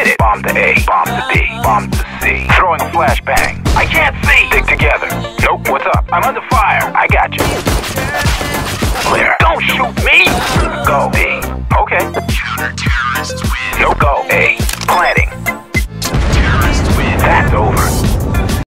Hit it. Bomb to A, bomb to B, bomb to C. Throwing a flashbang. I can't see. Stick together. Nope, what's up? I'm under fire. I got you.